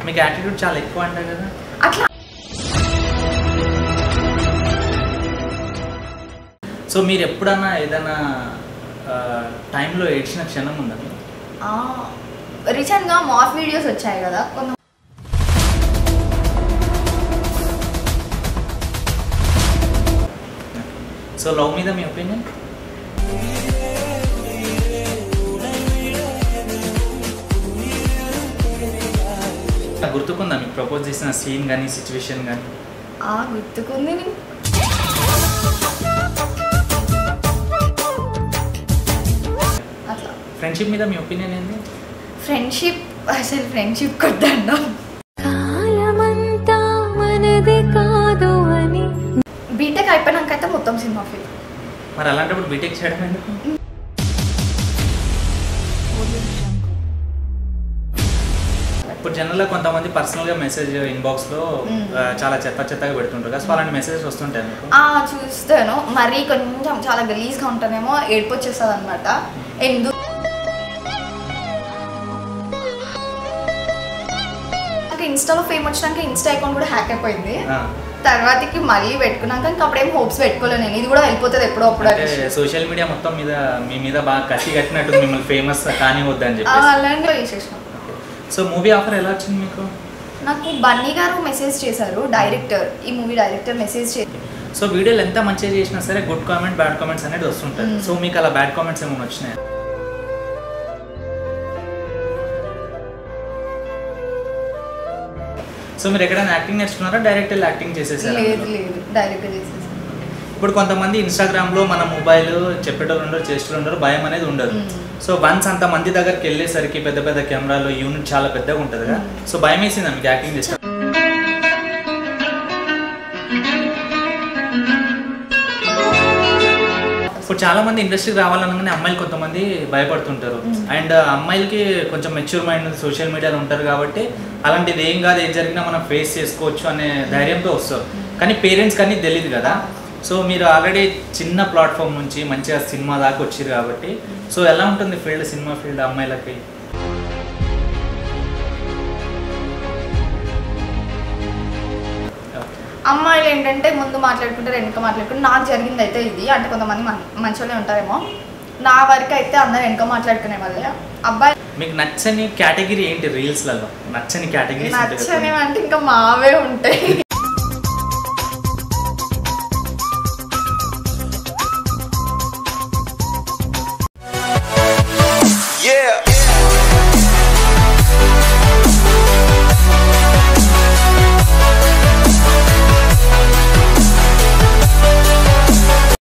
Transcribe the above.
మీకు యాటిట్యూడ్ చాలా ఎక్కువ అంటారు కదా అట్లా. సో మీరు ఎప్పుడన్నా ఏదైనా టైంలో ఏడ్చిన క్షణం ఉందా? రీసెంట్గా మాస్ వీడియోస్ వచ్చాయి కదా కొంత. సో లవ్ మీద మీ ఒపీనియన్? గుర్తుకుందా మీకు ప్రపోజ్ చేసిన సీన్ కానీ సిచ్యువేషన్ కానీ? గుర్తుకుంది. అట్లా. ఫ్రెండ్షిప్ మీద మీ ఒపీనియన్ ఏంటి? ఫ్రెండ్షిప్ అసలు ఫ్రెండ్షిప్ కొద్దండం. బీటెక్ అయిపోయినాక అయితే మొత్తం సినిమా ఫీల్. మరి అలాంటప్పుడు బీటెక్ చేయడం ఎందుకు? ఇప్పుడు జనరల్గా కొంతమంది పర్సనల్గా మెసేజ్ ఇన్బాక్స్లో చాలా చెత్తగా పెడుతుంటారు కదా, సో అలాంటి మెసేజెస్ వస్తుంటాయి మీకు? చూస్తాను. మరీ కొంచెం చాలా గలీజ్గా ఉంటానేమో, ఏడుపు వచ్చేస్తుంది అనమాట. ఎందుకు ఇన్స్టాలో ఫేమ్ వచ్చినాక ఇన్స్టా అకౌంట్ కూడా హ్యాక్ అయిపోయింది. తర్వాతకి మళ్ళీ పెట్టుకున్నాక ఇంకా అప్పుడేం హోప్స్ పెట్టుకోలేదు నేను, ఇది కూడా వెళ్ళిపోతుంది ఎప్పుడో అప్పుడు. సోషల్ మీడియా మొత్తం మీద మీ మీద బాగా కసి కట్టినట్టు మిమ్మల్ని ఫేమస్ కానీ వద్దని చెప్పి అలాంటి చేసేసినాం. సో మూవీ ఆఫర్ ఎలా వచ్చింది మీకు? నాకు బన్నీ గారు మెసేజ్ చేశారు, డైరెక్టర్, ఈ మూవీ డైరెక్టర్ మెసేజ్ చేశారు. సో వీడియోలు ఎంత మంచిగా చేసినా సరే గుడ్ కామెంట్ బ్యాడ్ కామెంట్స్ అనేది వస్తుంటాయి. సో మీకు అలా బ్యాడ్ కామెంట్స్ ఏమైనా వచ్చినాయి? సో మీరు ఎక్కడైనా యాక్టింగ్ నేర్చుకున్నారా, డైరెక్ట్ యాక్టింగ్ చేసేసారా? లేదు డైరెక్ట్ చేసేసారు. ఇప్పుడు కొంతమంది ఇన్స్టాగ్రామ్లో మన మొబైల్ చెప్పేటోళ్ళు ఉండరు, చేసేటోళ్ళు ఉండరు, భయం అనేది ఉండదు. సో వన్స్ అంత మంది దగ్గరికి వెళ్ళేసరికి పెద్ద పెద్ద కెమెరాలు యూనిట్ చాలా పెద్దగా ఉంటుంది కదా, సో భయం వేసిందా మీకు యాక్టింగ్ చేస్తా? ఇప్పుడు చాలా మంది ఇండస్ట్రీకి రావాలనగానే అమ్మాయిలు కొంతమంది భయపడుతుంటారు. అండ్ అమ్మాయిలకి కొంచెం మెచ్యూర్ మైండ్ సోషల్ మీడియాలో ఉంటారు కాబట్టి అలాంటిది ఏం కాదు, ఏం జరిగినా మనం ఫేస్ చేసుకోవచ్చు అనే ధైర్యంతో వస్తారు. కానీ పేరెంట్స్ కానీ తెలియదు కదా. సో మీరు ఆల్రెడీ చిన్న ప్లాట్ఫామ్ నుంచి మంచిగా సినిమా దాకా వచ్చారు కాబట్టి, సో ఎలా ఉంటుంది ఫీల్డ్, సినిమా ఫీల్డ్ అమ్మాయిలకి? అమ్మాయిలు ఏంటంటే ముందు మాట్లాడుకుంటారు, వెనక మాట్లాడుకుంటారు. నాకు జరిగింది అయితే ఇది, అంటే కొంతమంది మంచి వాళ్ళే ఉంటారేమో, నా వరకు అయితే అందరు వెనక మాట్లాడుకునే వాళ్ళే. అబ్బాయి మీకు నచ్చని కేటగిరీ ఏంటి రీల్స్లలో? నచ్చని కేటగిరీ నచ్చని అంటే ఇంకా మావే ఉంటాయి.